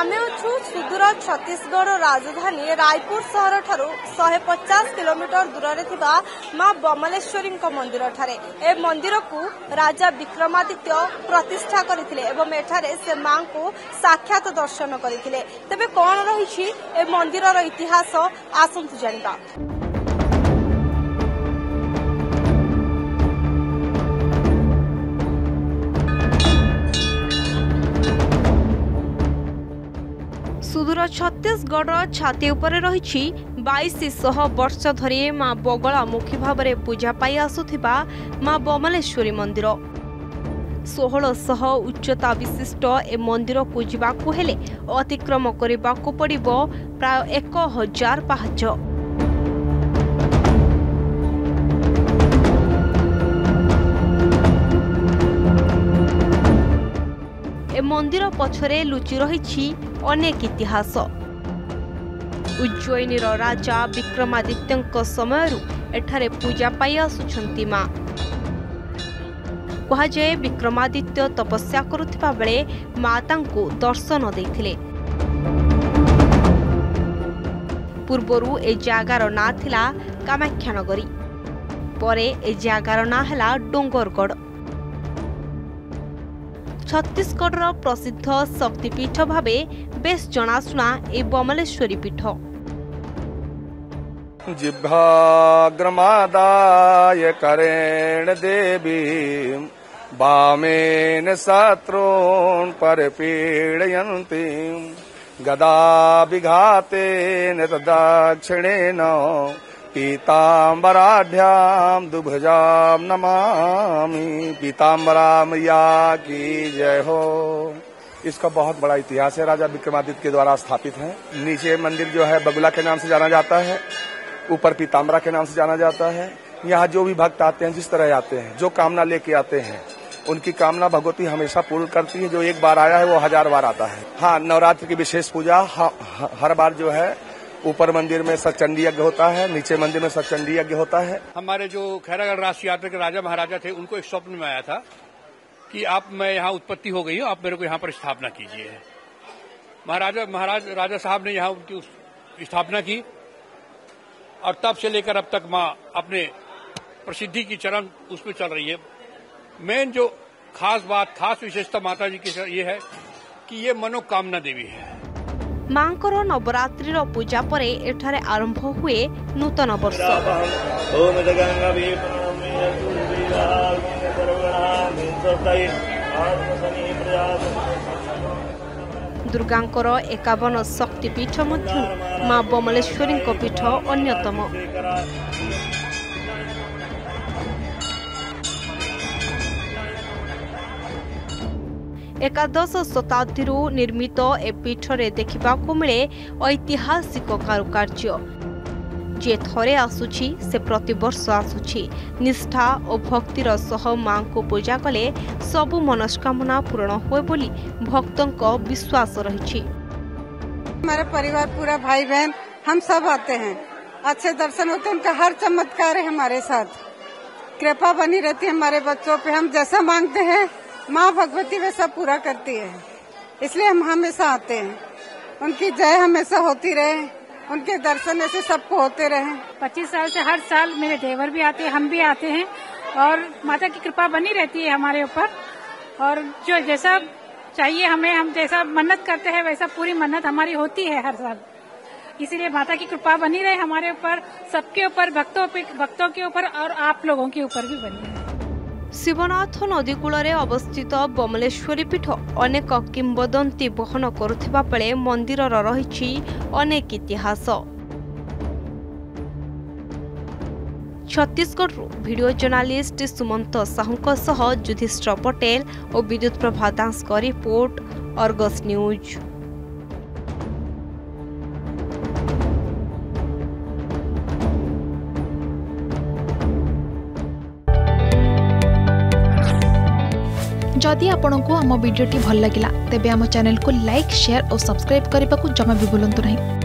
आमे अछु सुदूर छत्तीसगढ़ राजधानी रायपुर सहर ठारू 150 किलोमीटर दूर थिबा मां बमलेश्वरी मंदिर ठारे ए मंदिर को राजा विक्रमादित्य प्रतिष्ठा करथिले एवं एठारे से मां को साक्षात दर्शन करथिले। तबे कोन रहिछि ए मंदिरर इतिहास आसंतु जानिबा। सुदूर छत्तीसगढ़ छाती उपरे रही 2200 वर्ष धरी मां बगलामुखी भाव में पूजा पाई आसुथिबा मां बमलेश्वरी मंदिर 1600 उच्चता विशिष्ट ए मंदिर को जिबाकु हेले अतिक्रम करिबाकु पड़िबो प्राय 1000 पाहाच। ए मंदिर पछरे लुचि रही अनेक इतिहास। उज्जयिनीर राजा विक्रमादित्य समय एठारे पूजा पाई आसुछंती मां। कहुए विक्रमादित्य तपस्या करुथिबा बेले मां तांको दर्शन देथिले। पूर्वरु ए जागार ना थिला कामाख्या नगरी, परे ए जागार ना हला डोंगरगढ़। छत्तीसगढ़ प्रसिद्ध शक्तिपीठ भावे बेस जनाशुना ए बमलेश्वरी पीठ। जिह्वाग्रमादाय करेण देवी वामेन शत्रून् परिपीडयन्ति गदा विघातेन दक्षिणेन पीताम्बराढ्याम दुभजाम नमामि। पीताम्बरा मैया की जय हो। इसका बहुत बड़ा इतिहास है, राजा विक्रमादित्य के द्वारा स्थापित है। नीचे मंदिर जो है बगुला के नाम से जाना जाता है, ऊपर पीताम्बरा के नाम से जाना जाता है। यहाँ जो भी भक्त आते हैं, जिस तरह आते हैं, जो कामना लेके आते हैं, उनकी कामना भगवती हमेशा पूर्ण करती है। जो एक बार आया है वो 1000 बार आता है। हाँ, नवरात्र की विशेष पूजा हर बार जो है ऊपर मंदिर में सचंडी यज्ञ होता है, नीचे मंदिर में सचंडी यज्ञ होता है। हमारे जो खैरागढ़ राष्ट्रीय यात्रा के राजा महाराजा थे, उनको एक स्वप्न में आया था कि मैं यहाँ उत्पत्ति हो गई हूँ, आप मेरे को यहाँ पर स्थापना कीजिए। राजा साहब ने यहाँ उनकी स्थापना की और तब से लेकर अब तक माँ अपने प्रसिद्धि की चरण उसमें चल रही है। मेन जो खास विशेषता माता जी की ये है कि ये मनोकामना देवी है। मांकर नवरात्रि पूजा परे एठारे आरंभ हुए नूतन वर्ष। दुर्गांकर 51 शक्तिपीठ मध्य मां बमलेश्वरी पीठ अन्यतम। एकादश शताब्दी निर्मित ए पीठरे देखा मिले ऐतिहासिक कारुकार्य। जे थरे आसुछि से प्रतिवर्ष आसुछि। निष्ठा और भक्तिर सह मां को पूजा कले सबु मनस्कामना पूर्ण होए बोली भक्तों को विश्वास रही। हमारे परिवार पूरा भाई बहन हम सब आते हैं, अच्छे दर्शन होते हैं। उनका हर चमत्कार है हमारे साथ, कृपा बनी रहती है हमारे बच्चों पे। हम जैसा मांगते हैं माँ भगवती वैसा पूरा करती है, इसलिए हम हमेशा आते हैं। उनकी जय हमेशा होती रहे, उनके दर्शन ऐसे सबको होते रहे। 25 साल से हर साल मेरे देवर भी आते हैं, हम भी आते हैं और माता की कृपा बनी रहती है हमारे ऊपर। और जो जैसा चाहिए हमें, हम जैसा मन्नत करते हैं वैसा पूरी मन्नत हमारी होती है हर साल। इसीलिए माता की कृपा बनी रहे हमारे ऊपर, सबके ऊपर, भक्तों के ऊपर और आप लोगों के ऊपर भी बनी रहे। शिवनाथ नदी कूल अवस्थित बमलेश्वरी पीठ अनेक किंवदंती बहन करुथिबा बेले मंदिर रही अनेक इतिहास। छत्तीसगढ़ वीडियो जर्नालिस्ट सुमंत साहू सह युधिष्ठिर पटेल और विद्युत प्रभा दास का रिपोर्ट, अर्गस न्यूज। जदि आपंक आम भिडी भल लगा तेब आम चैनल को लाइक, शेयर और सब्सक्राइब करने को जमा भी भूलु नहीं।